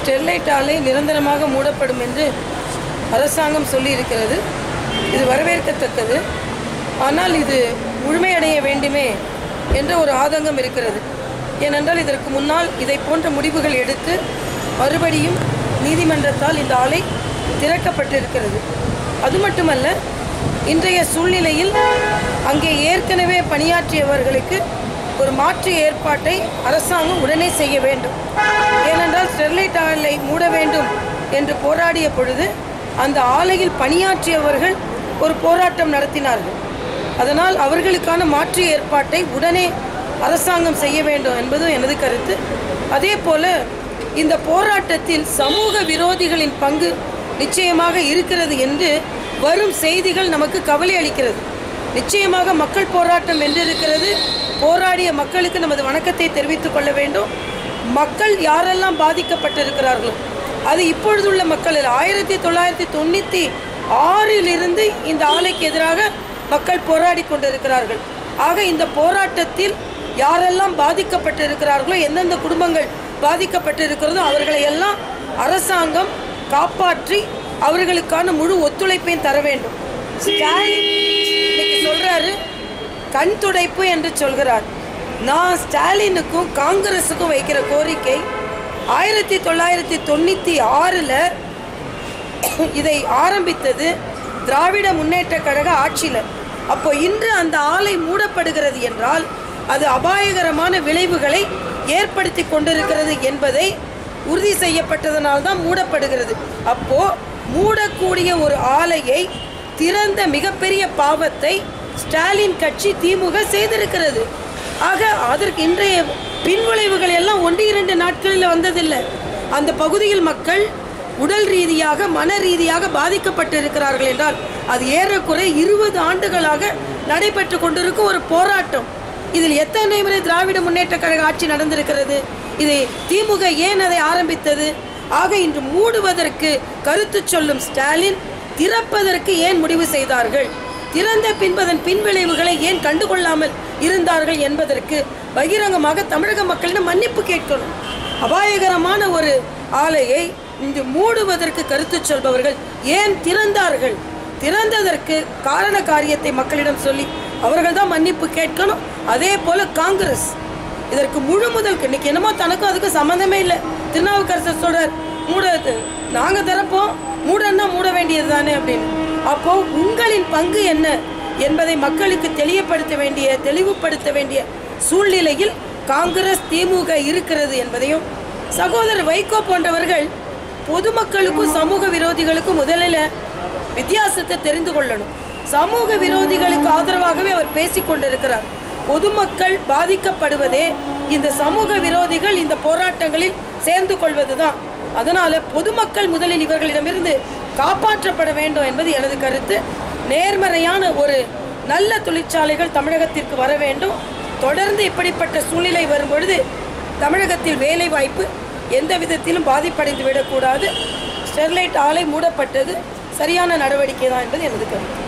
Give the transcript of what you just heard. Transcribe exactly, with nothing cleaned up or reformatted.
Sterlite ஆலை நிரந்தரமாக மூடப்படும் என்று அரசாங்கம் சொல்லியிருக்கிறது. இது வரவேற்கத்தக்கது. ஆனால் இது முழுமையடைய வேண்டுமே என்ற ஒரு ஆதங்கம் இருக்கிறது. ஏனென்றால் இதற்கு முன்னால் இதை போன்ற முடிவுகள் எடுத்து மறுபடியும் நீதிமன்றத்தால் இந்த ஆலை திறக்கப்பட்டிருக்கிறது. அது மட்டுமல்ல, இன்றைய சூழ்நிலையில் அங்கே ஏற்கனவே பணியாற்றியவர்களுக்கு ஒரு மாற்று ஏற்பாட்டை அரசாங்கம் உடனே செய்ய வேண்டும். ஏனென்றால் ஸ்டெர்லைட் ஆலை மூட வேண்டும் என்று போராடிய பொழுது அந்த ஆலையில் பணியாற்றியவர்கள் ஒரு போராட்டம் நடத்தினார்கள். அதனால் அவர்களுக்கான மாற்று ஏற்பாட்டை உடனே அரசாங்கம் செய்ய வேண்டும் என்பதும் எனது கருத்து. அதே போல இந்த போராட்டத்தில் சமூக விரோதிகளின் பங்கு நிச்சயமாக இருக்கிறது என்று வரும் செய்திகள் நமக்கு கவலை அளிக்கிறது. நிச்சயமாக மக்கள் போராட்டம் வென்றிருக்கிறது. போராடிய மக்களுக்கு நமது வணக்கத்தை தெரிவித்துக் கொள்ள வேண்டும். மக்கள் யாரெல்லாம் பாதிக்கப்பட்டிருக்கிறார்களோ அது இப்பொழுதுள்ள மக்கள் ஆயிரத்தி தொள்ளாயிரத்தி தொண்ணூற்றி ஆறிலிருந்து இந்த ஆலைக்கு எதிராக மக்கள் போராடி கொண்டிருக்கிறார்கள். ஆக இந்த போராட்டத்தில் யாரெல்லாம் பாதிக்கப்பட்டிருக்கிறார்களோ, எந்தெந்த குடும்பங்கள் பாதிக்கப்பட்டிருக்கிறதோ அவர்களை எல்லாம் அரசாங்கம் காப்பாற்றி அவர்களுக்கான முழு ஒத்துழைப்பையும் தர வேண்டும். ஸ்டாலின் இன்னைக்கு சொல்றாரு கண் துடைப்பு என்று சொல்கிறார். நான் ஸ்டாலினுக்கும் காங்கிரஸுக்கும் வைக்கிற கோரிக்கை, ஆயிரத்தி தொள்ளாயிரத்தி தொண்ணூற்றி ஆறில் இதை ஆரம்பித்தது திராவிட முன்னேற்ற கழக ஆட்சியில். அப்போ இன்று அந்த ஆலை மூடப்படுகிறது என்றால் அது அபாயகரமான விளைவுகளை ஏற்படுத்தி கொண்டிருக்கிறது என்பதை உறுதி செய்யப்பட்டதனால்தான் மூடப்படுகிறது. அப்போ மூடக்கூடிய ஒரு ஆலையை திறந்த மிகப்பெரிய பாவத்தை ஸ்டாலின் கட்சி திமுக செய்திருக்கிறது. ஆக அதற்கு இன்றைய பின்விளைவுகள் எல்லாம் ஒன்று இரண்டு நாட்களில் வந்ததில்லை. அந்த பகுதியில் மக்கள் உடல் ரீதியாக மன ரீதியாக பாதிக்கப்பட்டிருக்கிறார்கள் என்றால் அது ஏறக்குறை இருபது ஆண்டுகளாக நடைபெற்று கொண்டிருக்கும் ஒரு போராட்டம். இதில் எத்தனை முறை திராவிட முன்னேற்ற கழக ஆட்சி நடந்திருக்கிறது? இதை திமுக ஏன் அதை ஆரம்பித்தது? ஆக இன்று மூடுவதற்கு கருத்து சொல்லும் ஸ்டாலின் திறப்பதற்கு ஏன் முடிவு செய்தார்கள்? திறந்த பின்பதன் பின்விளைவுகளை ஏன் கண்டுகொள்ளாமல் இருந்தார்கள் என்பதற்கு பகிரங்கமாக தமிழக மக்களிடம் மன்னிப்பு கேட்கணும். அபாயகரமான ஒரு ஆலையை இன்று மூடுவதற்கு கருத்து சொல்பவர்கள் ஏன் திறந்தார்கள்? திறந்ததற்கு காரண காரியத்தை மக்களிடம் சொல்லி அவர்கள் தான் மன்னிப்பு கேட்கணும். அதே போல காங்கிரஸ் இதற்கு முழு முதல் இன்னைக்கு என்னமோ தனக்கும் அதுக்கு சம்மந்தமே இல்லை. திருநாவுக்கரசர் சொல்றார் மூட நாங்கள் திறப்போம், மூடன்னா மூட வேண்டியது தானே அப்படின்னு. அப்போ உங்களின் பங்கு என்ன என்பதை மக்களுக்கு தெளிவுபடுத்த வேண்டிய தெளிவுபடுத்த வேண்டிய சூழ்நிலையில் காங்கிரஸ் திமுக இருக்கிறது என்பதையும் சகோதரர் வைகோ போன்றவர்கள் பொதுமக்களுக்கும் சமூக விரோதிகளுக்கும் முதலில் வித்தியாசத்தை தெரிந்து கொள்ளணும். சமூக விரோதிகளுக்கு ஆதரவாகவே அவர் பேசிக்கொண்டிருக்கிறார். பொதுமக்கள் பாதிக்கப்படுவதே இந்த சமூக விரோதிகள் இந்த போராட்டங்களில் சேர்ந்து கொள்வதுதான். அதனால பொதுமக்கள் முதலில் இவர்களிடமிருந்து காப்பாற்றப்பட வேண்டும் என்பது எனது கருத்து. நேர்மறையான ஒரு நல்ல தொழிற்சாலைகள் தமிழகத்திற்கு வர வேண்டும். தொடர்ந்து இப்படிப்பட்ட சூழ்நிலை வரும்பொழுது தமிழகத்தில் வேலை வாய்ப்பு எந்த விதத்திலும் பாதிப்படைந்து விடக்கூடாது. ஸ்டெர்லைட் ஆலை மூடப்பட்டது சரியான நடவடிக்கை தான் என்பது எனது கருத்து.